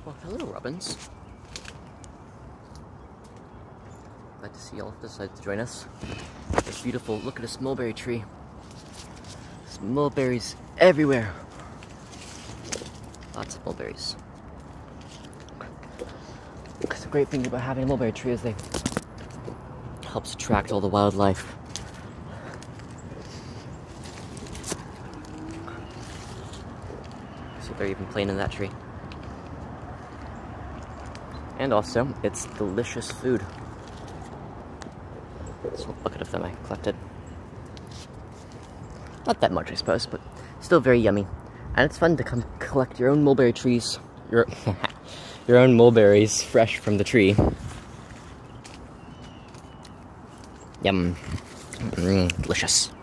Well, hello, robins. Glad to see y'all have decided to join us. It's beautiful. Look at this mulberry tree. There's mulberries everywhere. Lots of mulberries. The great thing about having a mulberry tree is they helps attract all the wildlife. So they're even playing in that tree. And also, it's delicious food. This whole bucket of them I collected. Not that much, I suppose, but still very yummy. And it's fun to come collect your own mulberry trees. Your own mulberries fresh from the tree. Yum. Delicious.